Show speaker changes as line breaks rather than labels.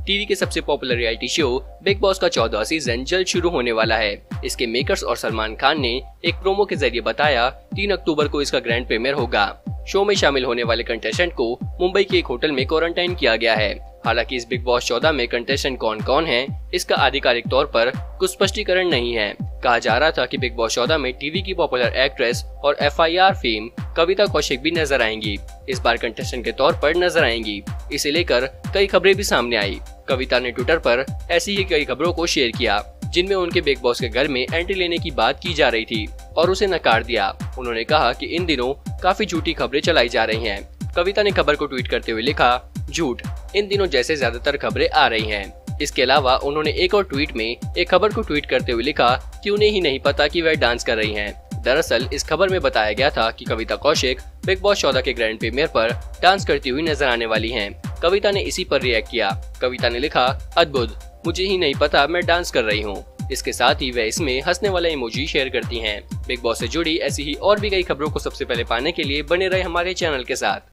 TV के सबसे popular reality show Bigg Boss का 14वां सीजन जल्द शुरू होने वाला है। इसके मेकर्स और सलमान खान ने एक प्रोमो के जरिए बताया 3 अक्टूबर को इसका ग्रैंड प्रीमियर होगा। शो में शामिल होने वाले कंटेस्टेंट को मुंबई के एक होटल में क्वारंटाइन किया गया है। हालांकि इस बिग बॉस 14 में कंटेस्टेंट कौन कौन है, इसका आधिकारिक तौर पर कुछ स्पष्टीकरण नहीं है। कहा जा रहा था कि बिग बॉस 14 में टीवी की पॉपुलर एक्ट्रेस और FIR फेम कविता कौशिक भी नजर आएंगी। इस बार कंटेस्टेंट के तौर पर नजर आएंगी। इसे लेकर कई खबरें भी सामने आई। कविता ने ट्विटर पर ऐसी ही कई खबरों को शेयर किया, जिनमें उनके बिग बॉस के घर में एंट्री लेने की बात की जा रही थी और उसे नकार दिया। उन्होंने कहा कि इन दिनों काफी झूठी खबरें चलाई जा रही हैं। कविता ने खबर को ट्वीट करते हुए लिखा, झूठ, इन दिनों जैसे ज्यादातर खबरें आ रही हैं। इसके अलावा उन्होंने एक और ट्वीट में एक खबर को ट्वीट करते हुए लिखा कि उन्हें ही नहीं पता कि वह डांस कर रही हैं। दरअसल इस खबर में बताया गया था कि कविता कौशिक बिग बॉस 14 के ग्रैंड प्रीमियर पर डांस करती हुई नजर आने वाली हैं। कविता ने इसी पर रिएक्ट किया। कविता ने लिखा, अद्भुत, मुझे ही नहीं पता मैं डांस कर रही हूँ। इसके साथ ही वह इसमें हंसने वाला इमोजी शेयर करती हैं। बिग बॉस से जुड़ी ऐसी ही और भी कई खबरों को सबसे पहले पाने के लिए बने रहे हमारे चैनल के साथ।